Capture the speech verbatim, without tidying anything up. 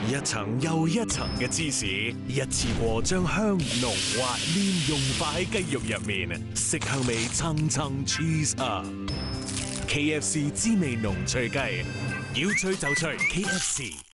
一層又一層嘅芝士，一次過將香濃滑黏融化喺雞肉入面，色香味層層 cheese up。K F C 滋味濃脆雞，要脆就脆 K F C。